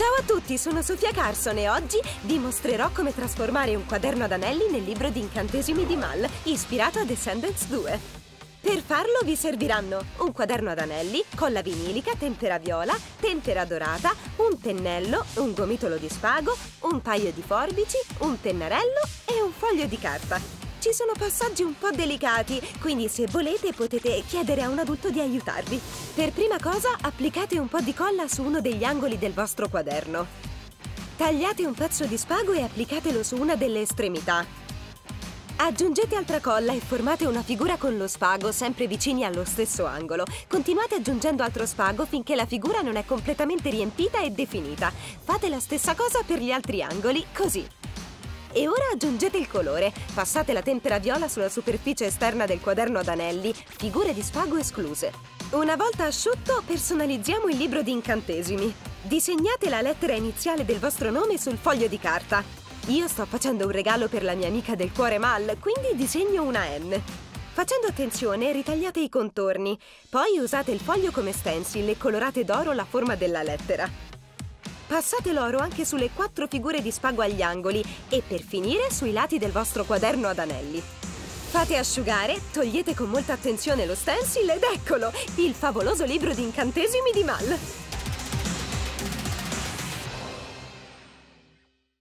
Ciao a tutti, sono Sofia Carson e oggi vi mostrerò come trasformare un quaderno ad anelli nel libro di incantesimi di Mal, ispirato a Descendants 2. Per farlo vi serviranno un quaderno ad anelli, colla vinilica, tempera viola, tempera dorata, un pennello, un gomitolo di spago, un paio di forbici, un pennarello e un foglio di carta. Ci sono passaggi un po' delicati, quindi se volete potete chiedere a un adulto di aiutarvi. Per prima cosa applicate un po' di colla su uno degli angoli del vostro quaderno. Tagliate un pezzo di spago e applicatelo su una delle estremità. Aggiungete altra colla e formate una figura con lo spago sempre vicini allo stesso angolo. Continuate aggiungendo altro spago finché la figura non è completamente riempita e definita. Fate la stessa cosa per gli altri angoli, così. E ora aggiungete il colore. Passate la tempera viola sulla superficie esterna del quaderno ad anelli, figure di spago escluse. Una volta asciutto, personalizziamo il libro di incantesimi. Disegnate la lettera iniziale del vostro nome sul foglio di carta. Io sto facendo un regalo per la mia amica del cuore Mal, quindi disegno una N. Facendo attenzione, ritagliate i contorni. Poi usate il foglio come stencil e colorate d'oro la forma della lettera. Passate l'oro anche sulle 4 figure di spago agli angoli e per finire sui lati del vostro quaderno ad anelli. Fate asciugare, togliete con molta attenzione lo stencil ed eccolo! Il favoloso libro di incantesimi di Mal!